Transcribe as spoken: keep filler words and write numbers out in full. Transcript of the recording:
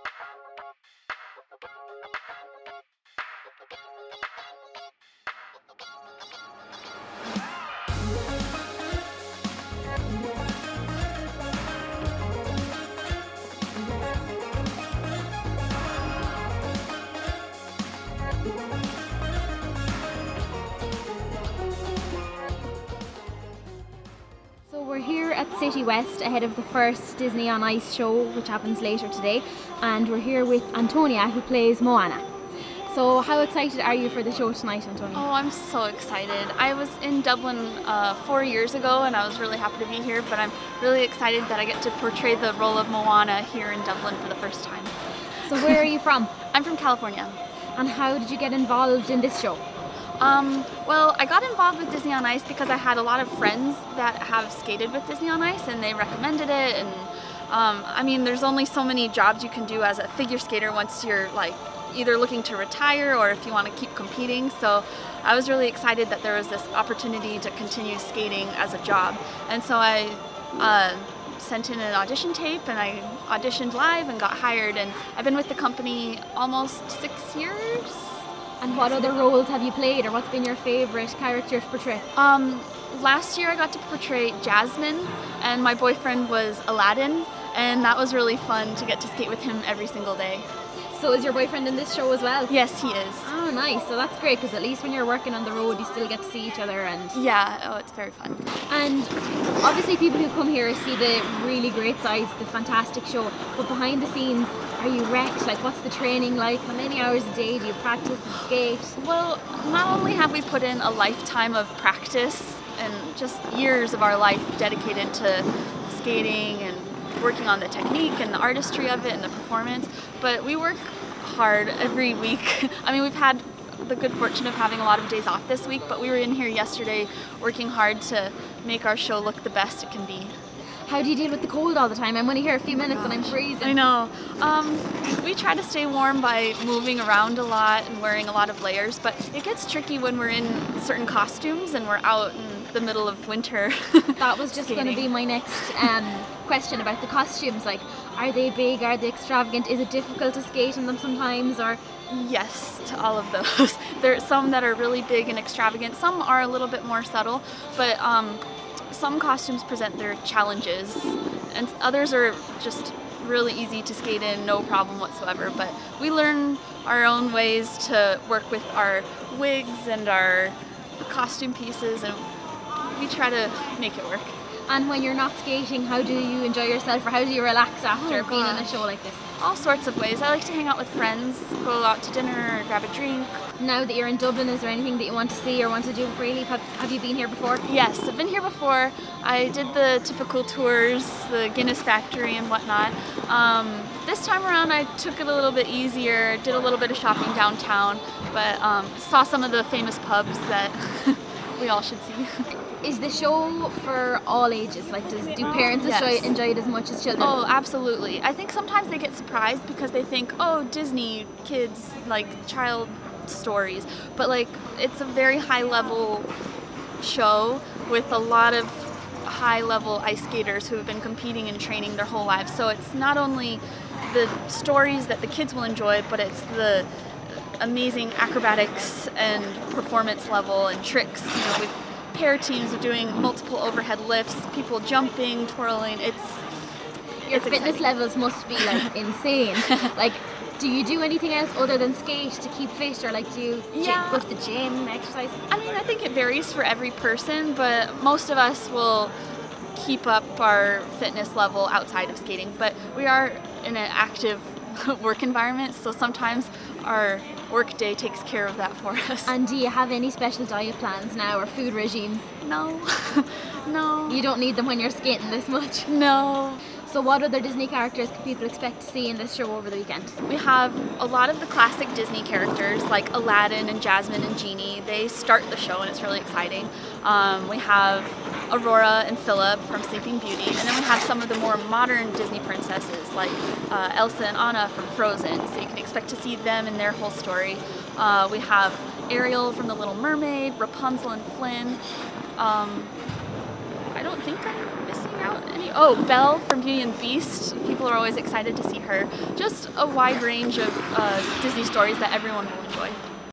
We're here at Citywest ahead of the first Disney on Ice show, which happens later today, and we're here with Antonia, who plays Moana. So how excited are you for the show tonight, Antonia? Oh, I'm so excited. I was in Dublin uh, four years ago and I was really happy to be here, but I'm really excited that I get to portray the role of Moana here in Dublin for the first time. So where are you from? I'm from California. And how did you get involved in this show? Um, well, I got involved with Disney on Ice because I had a lot of friends that have skated with Disney on Ice and they recommended it. And um, I mean, there's only so many jobs you can do as a figure skater once you're like either looking to retire or if you want to keep competing. So I was really excited that there was this opportunity to continue skating as a job. And so I uh, sent in an audition tape and I auditioned live and got hired. And I've been with the company almost six years. And what other roles have you played, or what's been your favourite character to portray? Um, last year I got to portray Jasmine, and my boyfriend was Aladdin, and that was really fun to get to skate with him every single day. So is your boyfriend in this show as well? Yes, he is. Oh, nice. So that's great, because at least when you're working on the road, you still get to see each other. And yeah, oh, it's very fun. And obviously people who come here see the really great sides, the fantastic show, but behind the scenes, are you wrecked? Like, what's the training like? How many hours a day do you practice and skate? Well, not only have we put in a lifetime of practice and just years of our life dedicated to skating and working on the technique and the artistry of it and the performance, but we work hard every week. I mean, we've had the good fortune of having a lot of days off this week, but we were in here yesterday working hard to make our show look the best it can be. How do you deal with the cold all the time? I'm only here a few minutes and I'm freezing. I know. Um, we try to stay warm by moving around a lot and wearing a lot of layers, but it gets tricky when we're in certain costumes and we're out in the middle of winter. That was just going to be my next um, question about the costumes. Like, are they big? Are they extravagant? Is it difficult to skate in them sometimes? Or yes, to all of those. There are some that are really big and extravagant. Some are a little bit more subtle, but um, some costumes present their challenges, and others are just really easy to skate in, no problem whatsoever. But we learn our own ways to work with our wigs and our costume pieces, and we try to make it work. And when you're not skating, how do you enjoy yourself, or how do you relax after oh, being in a show like this? All sorts of ways. I like to hang out with friends, go out to dinner, or grab a drink. Now that you're in Dublin, is there anything that you want to see or want to do before you leave? Have, have you been here before? Yes, I've been here before. I did the typical tours, the Guinness factory and whatnot. Um, this time around I took it a little bit easier, did a little bit of shopping downtown, but um, saw some of the famous pubs that we all should see. Is the show for all ages? Like, does, do parents yes. enjoy, enjoy it as much as children? Oh, absolutely. I think sometimes they get surprised because they think, oh, Disney, kids, like child stories. But like, it's a very high level show with a lot of high level ice skaters who have been competing and training their whole lives. So it's not only the stories that the kids will enjoy, but it's the amazing acrobatics and performance level and tricks. You know, with pair teams of doing multiple overhead lifts, people jumping, twirling. It's your it's fitness exciting. levels must be like insane. Like, do you do anything else other than skate to keep fit, or like do you yeah. go to the gym, exercise? I mean, I think it varies for every person, but most of us will keep up our fitness level outside of skating. But we are in an active work environment, so sometimes our work day takes care of that for us. And do you have any special diet plans now, or food regimes? No, no. You don't need them when you're skating this much? No. So what other Disney characters can people expect to see in this show over the weekend? We have a lot of the classic Disney characters like Aladdin and Jasmine and Genie. They start the show and it's really exciting. Um, we have Aurora and Philip from Sleeping Beauty, and then we have some of the more modern Disney princesses like uh, Elsa and Anna from Frozen, so you can expect to see them and their whole story. Uh, we have Ariel from The Little Mermaid, Rapunzel and Flynn. Um, I don't think I'm missing out any. Oh, Belle from Beauty and the Beast. People people are always excited to see her. Just a wide range of uh, Disney stories that everyone will enjoy.